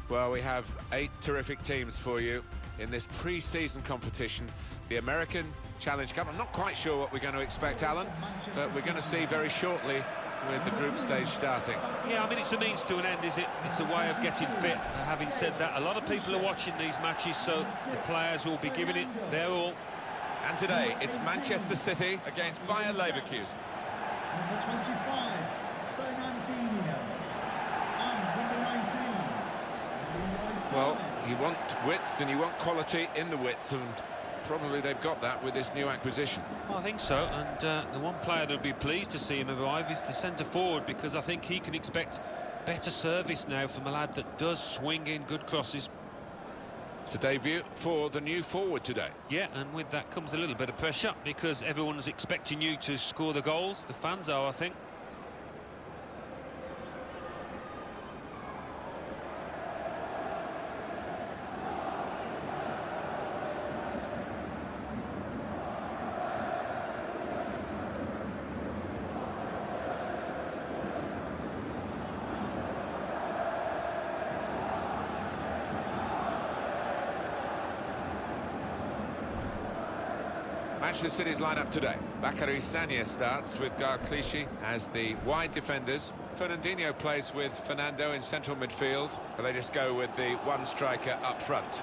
Well, we have 8 terrific teams for you in this pre-season competition, the American Challenge Cup. I'm not quite sure what we're going to expect, Alan, but we're going to see very shortly with the group stage starting. Yeah, I mean, it's a means to an end, is it? It's a way of getting fit. Having said that, a lot of people are watching these matches, so the players will be giving it their all. And today, it's Manchester City against Bayer Leverkusen. Number 25, Fernandinho. And number 19, well, you want width and you want quality in the width, and probably they've got that with this new acquisition. Well, I think so, and the one player that would be pleased to see him arrive is the centre-forward, because I think he can expect better service now from a lad that does swing in good crosses. It's a debut for the new forward today. Yeah, and with that comes a little bit of pressure, because everyone's expecting you to score the goals. The fans are, I think. Manchester City's lineup today. Bakary Sagna starts with Clichy as the wide defenders. Fernandinho plays with Fernando in central midfield, and they just go with the one striker up front.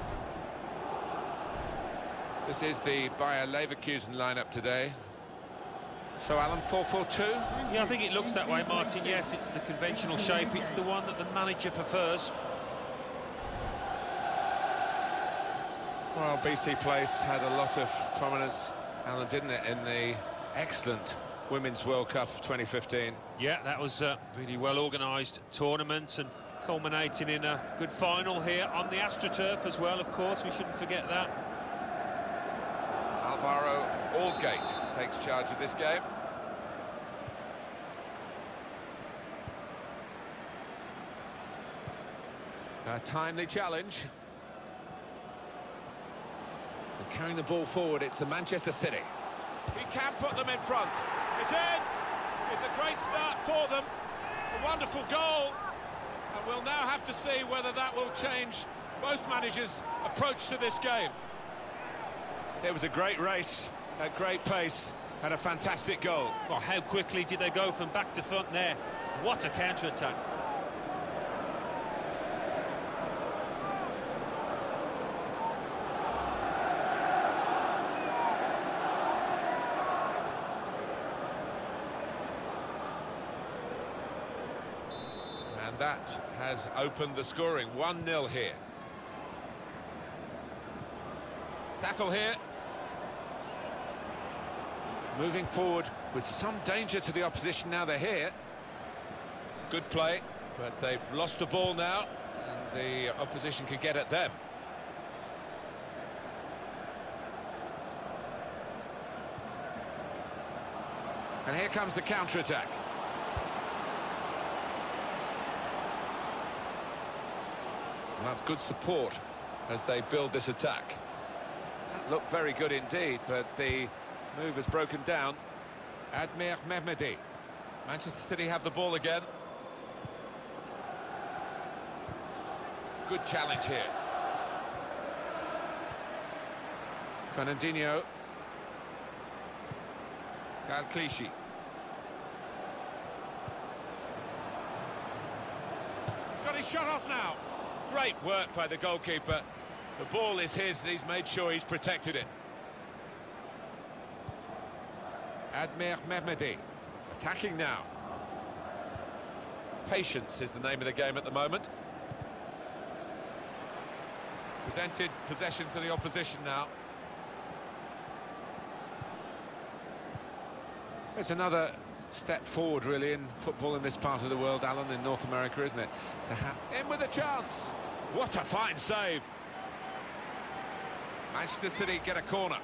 This is the Bayer Leverkusen lineup today. So, Alan, 4-4-2? Yeah, I think it looks that way, Martin. Yes, it's the conventional shape. It's the one that the manager prefers. Well, BC Place had a lot of prominence, Alan, didn't it, in the excellent Women's World Cup of 2015. Yeah, that was a really well-organised tournament, and culminating in a good final here on the AstroTurf as well, of course. We shouldn't forget that. Alvaro Aldgate takes charge of this game. A timely challenge. And carrying the ball forward, it's the Manchester City. He can put them in front. It's in! It's a great start for them. A wonderful goal. And we'll now have to see whether that will change both managers' approach to this game. It was a great race, a great pace, and a fantastic goal. Well, how quickly did they go from back to front there? What a counter-attack. And that has opened the scoring. 1-0 here. Tackle here. Moving forward with some danger to the opposition now they're here. Good play, but they've lost the ball now, and the opposition can get at them. And here comes the counter-attack. And that's good support as they build this attack. That looked very good indeed, but the move has broken down. Admir Mehmedi. Manchester City have the ball again. Good challenge here. Fernandinho. Clichy. He's got his shot off now. Great work by the goalkeeper. The ball is his, and he's made sure he's protected it. Admir Mehmedi. Attacking now. Patience is the name of the game at the moment. Presented possession to the opposition now. It's another step forward, really, in football in this part of the world, Alan, in North America, isn't it? In with a chance. What a fine save. Manchester City get a corner.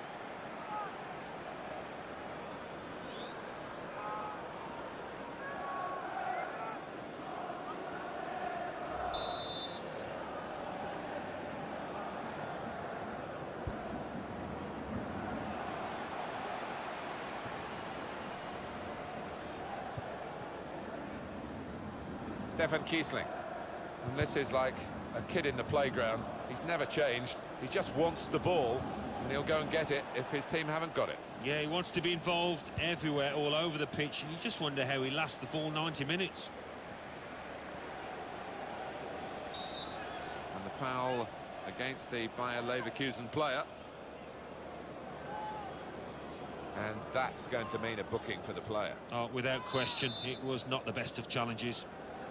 Stefan Kiesling. And this is like a kid in the playground. He's never changed. He just wants the ball, and he'll go and get it if his team haven't got it. Yeah, he wants to be involved everywhere, all over the pitch, and you just wonder how he lasts the full 90 minutes. And the foul against the Bayer Leverkusen player. And that's going to mean a booking for the player. Oh, without question, it was not the best of challenges.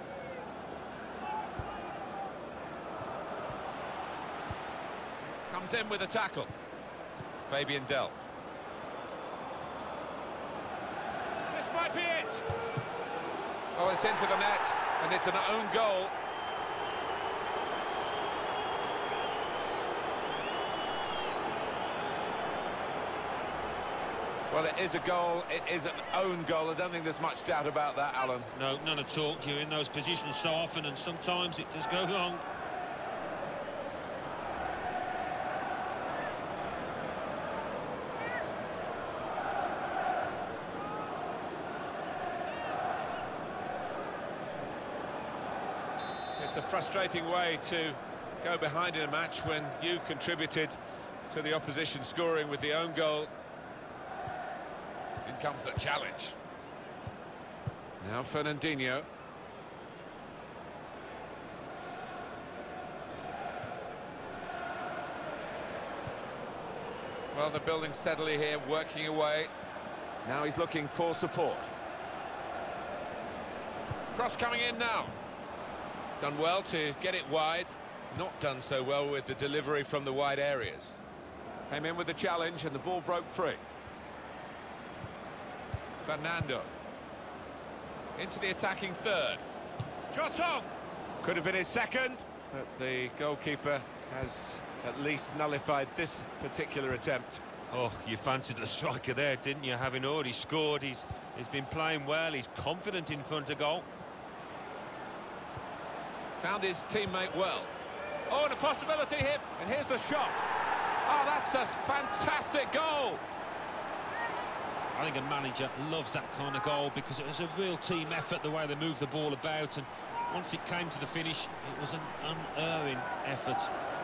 Comes in with a tackle. Fabian Delph. This might be it. Oh, it's into the net, and it's an own goal. Well, it is a goal, it is an own goal. I don't think there's much doubt about that, Alan. No, none at all. You're in those positions so often, and sometimes it does go wrong. It's a frustrating way to go behind in a match when you've contributed to the opposition scoring with the own goal. In comes the challenge. Now Fernandinho. Well, they're building steadily here, working away. Now he's looking for support. Cross coming in now. Done well to get it wide, not done so well with the delivery from the wide areas. Came in with the challenge and the ball broke free. Fernando. Into the attacking third. Shot on! Could have been his second, but the goalkeeper has at least nullified this particular attempt. Oh, you fancied the striker there, didn't you? Having already scored, he's been playing well, he's confident in front of goal. Found his teammate well. Oh, and a possibility here, and here's the shot. Oh, that's a fantastic goal! I think a manager loves that kind of goal because it was a real team effort, the way they moved the ball about, and once it came to the finish, it was an unerring effort.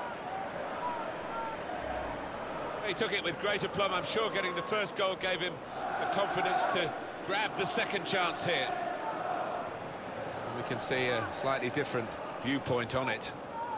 He took it with great aplomb. I'm sure getting the first goal gave him the confidence to grab the second chance here. And we can see a slightly different viewpoint on it.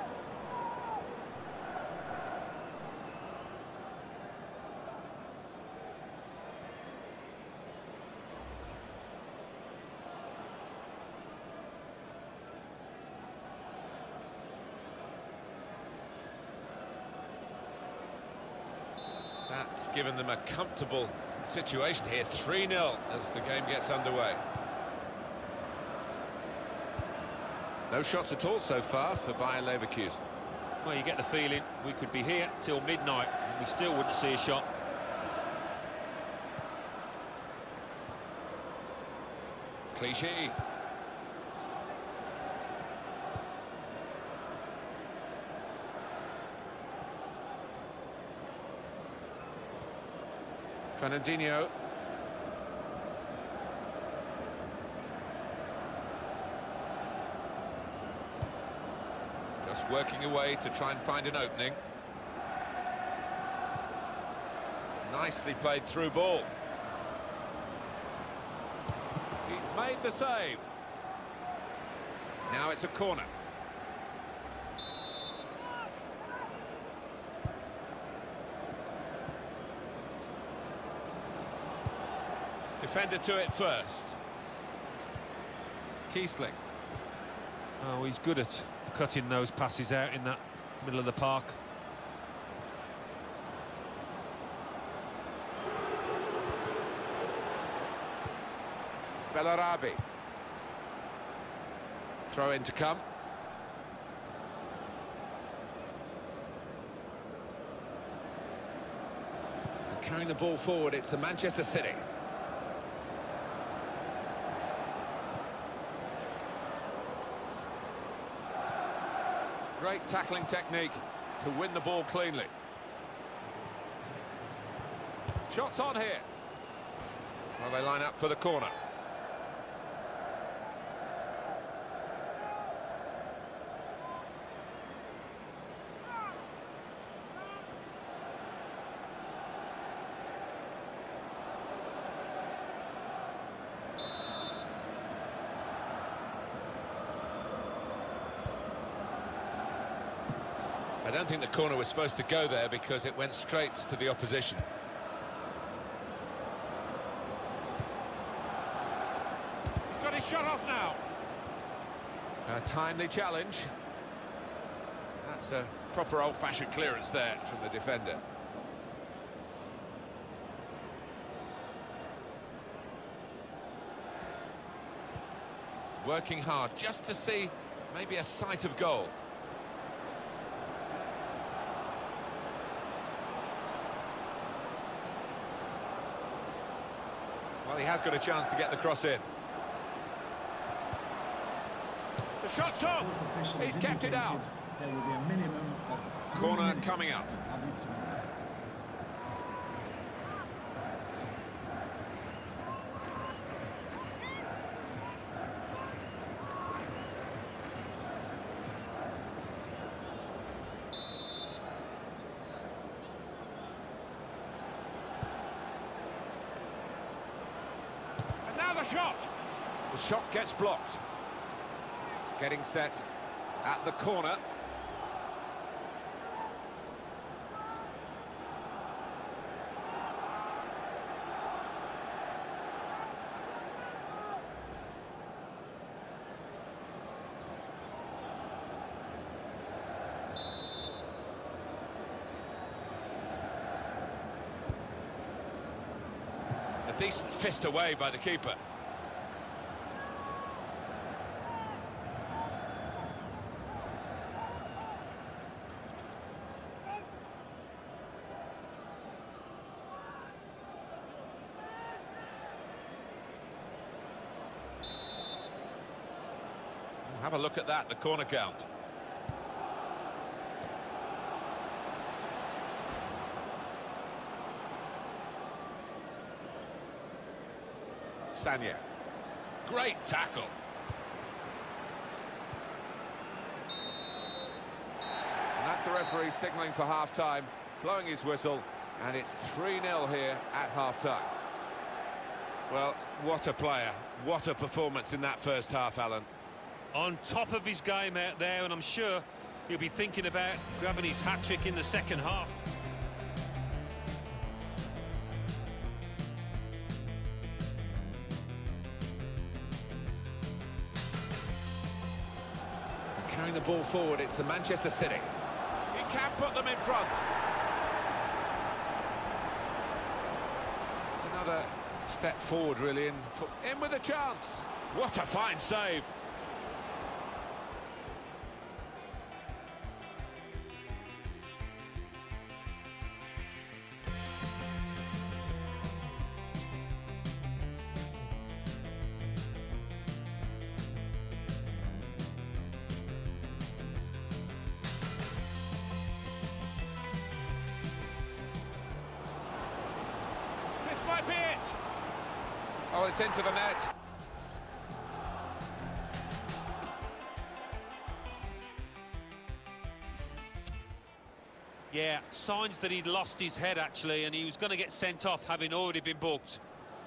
That's given them a comfortable situation here, 3-0 as the game gets underway. No shots at all so far for Bayer Leverkusen. Well, you get the feeling we could be here till midnight and we still wouldn't see a shot. Clichy. Fernandinho. Just working away to try and find an opening. Nicely played through ball. He's made the save. Now it's a corner. Defender to it first. Kiesling. Oh, he's good at cutting those passes out in that middle of the park. Bellarabi. Throw in to come. And carrying the ball forward, it's the Manchester City. Great tackling technique to win the ball cleanly. Shots on here. Well, they line up for the corner. I don't think the corner was supposed to go there because it went straight to the opposition. He's got his shot off now. A timely challenge. That's a proper old-fashioned clearance there from the defender. Working hard just to see maybe a sight of goal. Well, he has got a chance to get the cross in. The shot's on. He's kept it out. There will be a minimum of 3 Corner minutes coming up. added time. And now the shot. The shot gets blocked. Getting set at the corner. A decent fist away by the keeper. Have a look at that, the corner count. Sanya. Great tackle. And that's the referee signalling for half-time, blowing his whistle, and it's 3-0 here at half-time. Well, what a player. What a performance in that first half, Alan. On top of his game out there, and I'm sure he'll be thinking about grabbing his hat-trick in the second half. Carrying the ball forward, it's the Manchester City. He can put them in front. It's another step forward, really, in with a chance. What a fine save. Might be it. Oh, it's into the net. Yeah, signs that he'd lost his head, actually, and he was going to get sent off, having already been booked.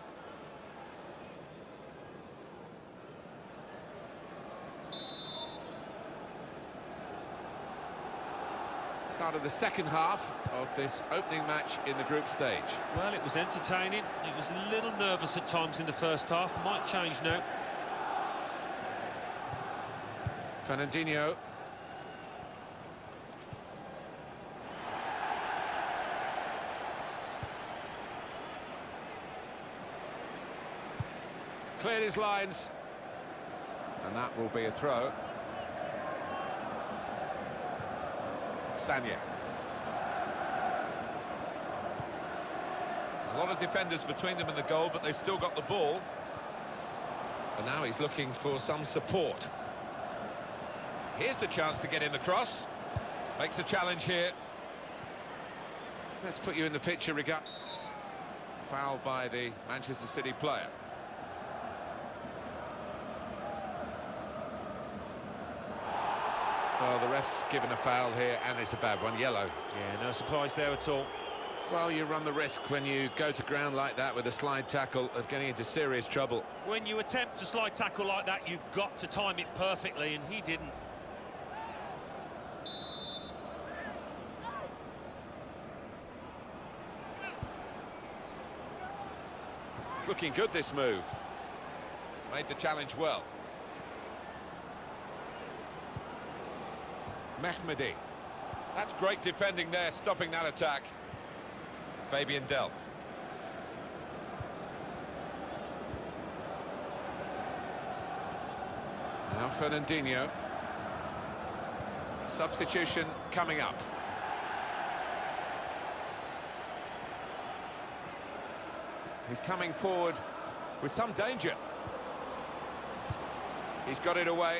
Start of the second half of this opening match in the group stage. Well, it was entertaining. It was a little nervous at times in the first half. Might change now. Fernandinho. Cleared his lines. And that will be a throw. Sanya. A lot of defenders between them and the goal, but they still got the ball. And now he's looking for some support. Here's the chance to get in the cross. Makes the challenge here. Let's put you in the picture, regard. Foul by the Manchester City player. Well, the ref's given a foul here, and it's a bad one, yellow. Yeah, no surprise there at all. Well, you run the risk when you go to ground like that with a slide tackle of getting into serious trouble. When you attempt to slide tackle like that, you've got to time it perfectly, and he didn't. It's looking good, this move. Made the challenge well. Mehmedi. That's great defending there, stopping that attack. Fabian Delph. Now Fernandinho. Substitution coming up. He's coming forward with some danger. He's got it away.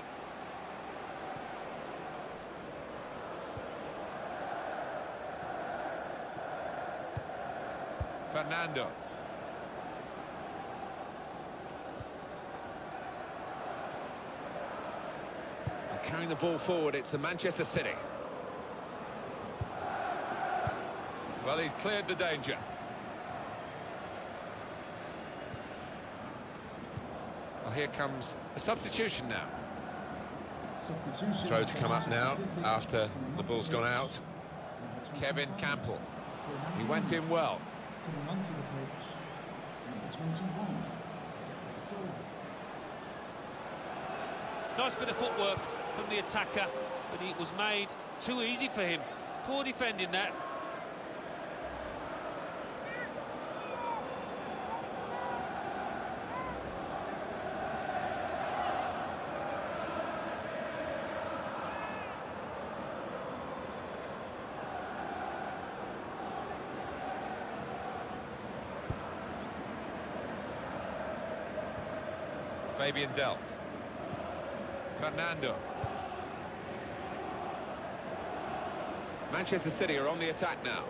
Fernando. And carrying the ball forward, it's the Manchester City. Well, he's cleared the danger. Well, here comes a substitution now. Substitution. Throw to come up now after the ball's gone out. Kevin Campbell. He went in well. Coming onto the pitch, number 21. Nice bit of footwork from the attacker, but it was made too easy for him. Poor defending that. Fabian Delph. Fernando. Manchester City are on the attack now.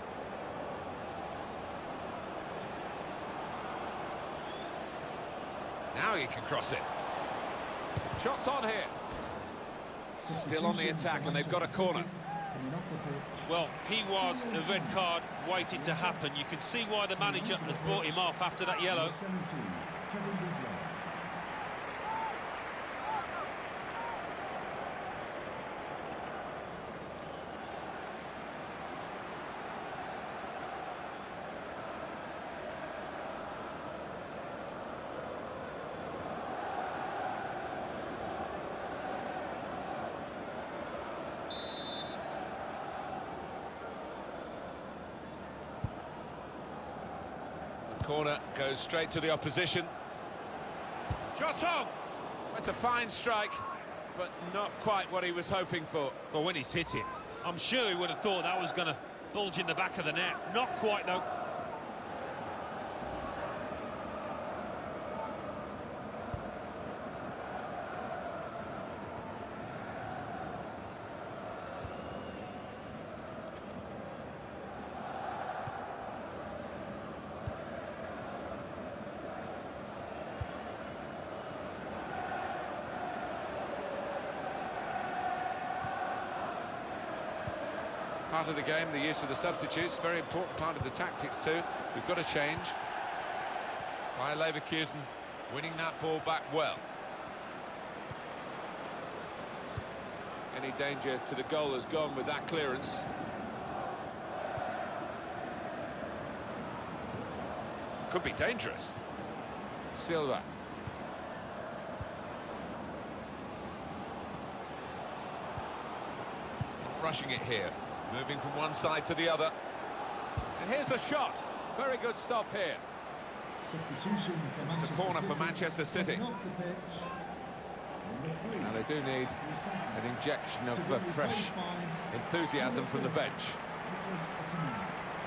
Now he can cross it. Shots on here. Still on the attack, and they've got a corner. Well, he was a red card waiting to happen. You can see why the manager has brought him off after that yellow. 17, Kevin Woodward. Corner goes straight to the opposition. Shot on! That's a fine strike, but not quite what he was hoping for. Well, when he's hit it, I'm sure he would have thought that was going to bulge in the back of the net. Not quite, though. Part of the game, the use of the substitutes, very important part of the tactics too. We've got to change. By Leverkusen, winning that ball back well. Any danger to the goal has gone with that clearance. Could be dangerous. Silva. Not rushing it here. Moving from one side to the other. And here's the shot. Very good stop here. Substitution for Manchester It's a corner City. for Manchester City. Coming off the pitch, number 3. Now they do need an injection of fresh enthusiasm from the bench. Nicholas Otamendi.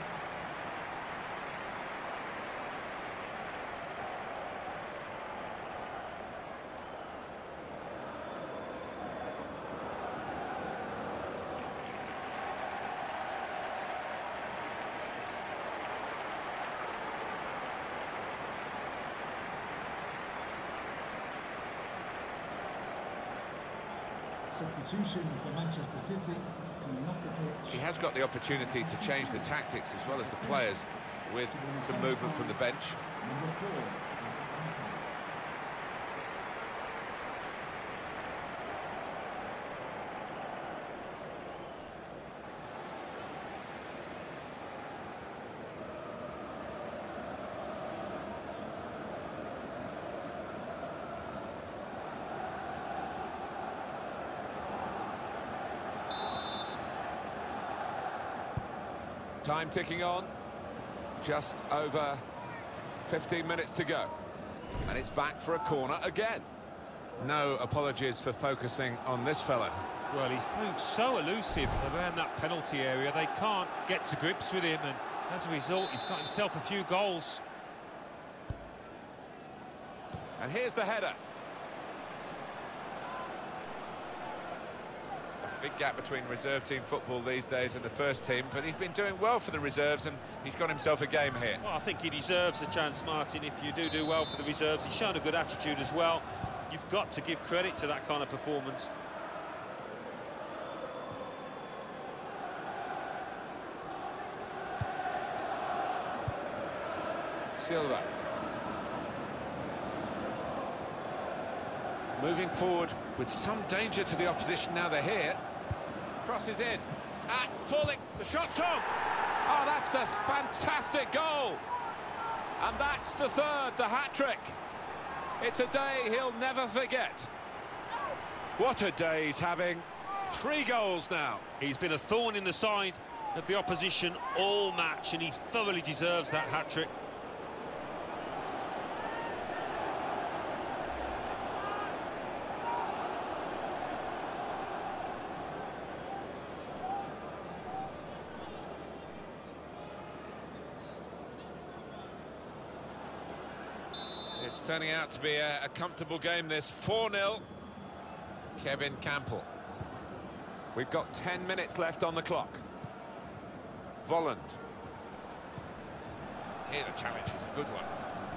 Substitution for Manchester City, coming off the pitch. He has got the opportunity to change the tactics as well as the players with some movement from the bench. Number 4, is Anka. Time ticking on. Just over 15 minutes to go. And it's back for a corner again. No apologies for focusing on this fella. Well, he's proved so elusive around that penalty area. They can't get to grips with him, and as a result, he's got himself a few goals. And here's the header. A big gap between reserve team football these days and the first team, but he's been doing well for the reserves, and he's got himself a game here. Well, I think he deserves a chance, Martin. If you do well for the reserves, he's shown a good attitude as well. You've got to give credit to that kind of performance. Silva. Moving forward with some danger to the opposition now they're here. Crosses in. Falling. The shot's on. Oh, that's a fantastic goal. And that's the third, the hat-trick. It's a day he'll never forget. What a day he's having. 3 goals now. He's been a thorn in the side of the opposition all match, and he thoroughly deserves that hat-trick. It's turning out to be a comfortable game, this. 4-0. Kevin Campbell. We've got 10 minutes left on the clock. Volland. Here the challenge is a good one.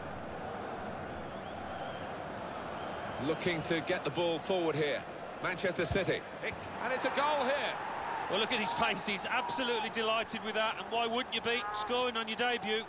Looking to get the ball forward here. Manchester City. And it's a goal here. Well, look at his face. He's absolutely delighted with that. And why wouldn't you be scoring on your debut?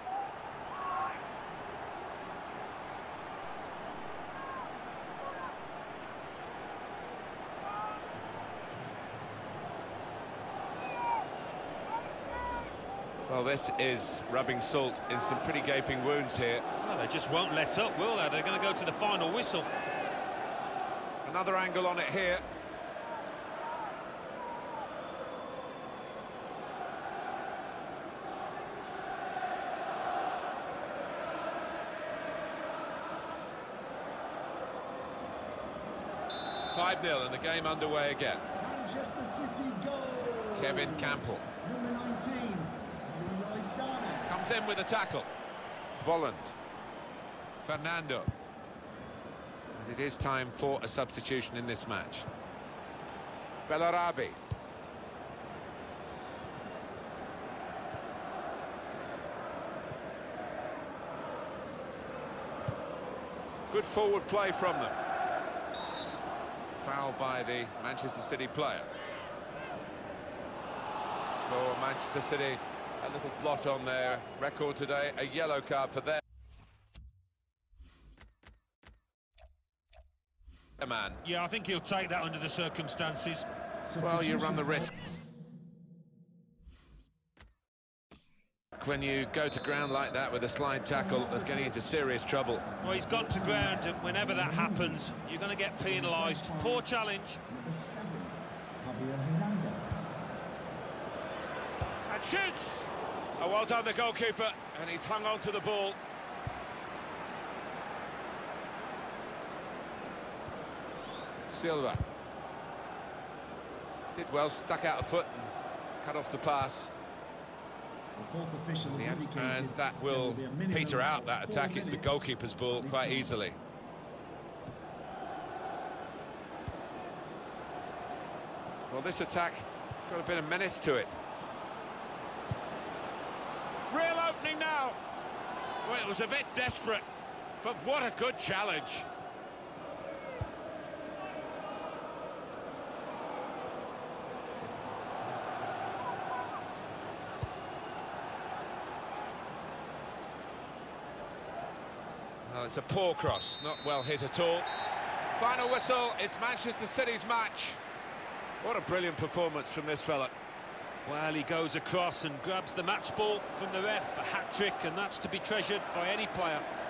Well, this is rubbing salt in some pretty gaping wounds here. Well, they just won't let up, will they? They're going to go to the final whistle. Another angle on it here. (5-0) and the game underway again. Manchester City goal. Kevin Campbell. Number 19. Comes in with a tackle. Volland. Fernando. And it is time for a substitution in this match. Bellarabi. Good forward play from them. Foul by the Manchester City player. For Manchester City, a little blot on their record today, a yellow card for their man. Yeah, I think he'll take that under the circumstances. Well, you run the risk when you go to ground like that with a slide tackle of getting into serious trouble. Well, he's gone to ground, and whenever that happens, you're going to get penalised. Poor challenge. Number 7, Javier Hernandez. And shoots! Oh, well done, the goalkeeper, and he's hung on to the ball. Silva. Did well, stuck out a foot and cut off the pass. The fourth official has indicated And that will peter out that attack. It's the goalkeeper's ball quite easily. Well, this attack has got a bit of menace to it. Real opening now. Well, it was a bit desperate, but what a good challenge. Well, it's a poor cross, not well hit at all. Final whistle, it's Manchester City's match. What a brilliant performance from this fella. Well, he goes across and grabs the match ball from the ref, a hat-trick, and that's to be treasured by any player.